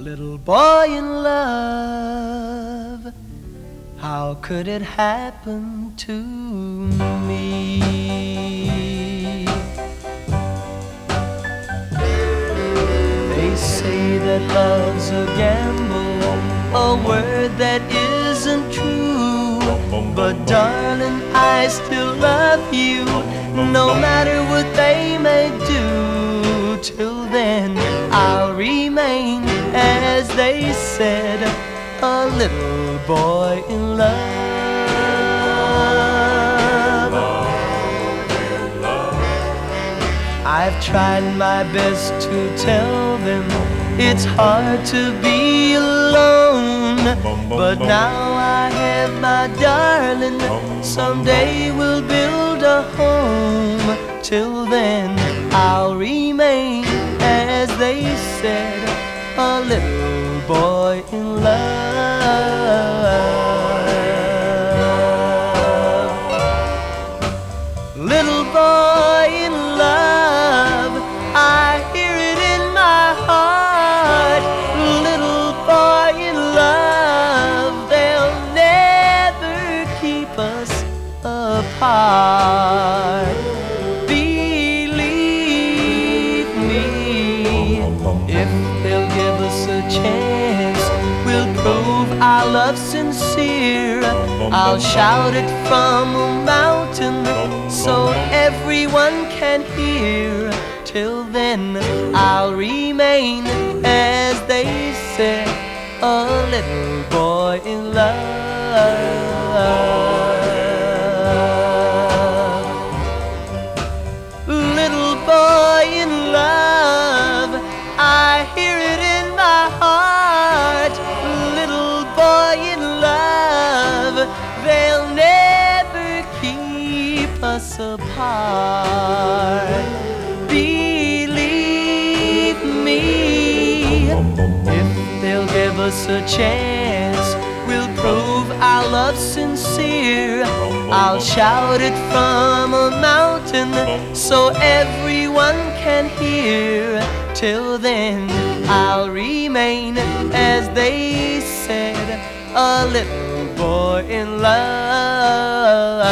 little boy in love, how could it happen to me? They say that love's a gamble, a word that isn't true. But darling, I still love you, no matter what they may do. Till then, I'll remain, as they said, a little boy in love. I've tried my best to tell them it's hard to be alone, but now I have my darling. Someday we'll build a home. Till then, I'll remain, as they said, a little boy in love. Little boy in love, I hear it in my heart. Little boy in love, they'll never keep us apart. Believe me, if they'll give us a chance, we'll prove our love sincere. I'll shout it from a mountain so everyone can hear. Till then, I'll remain, as they say, a little boy in love. Little boy in love, I hear it in my heart. Little boy in love, they'll never keep us apart. Believe me, if they'll give us a chance, we'll prove our love sincere. I'll shout it from a mountain so everyone can hear. Till then, I'll remain, as they said, a little boy in love.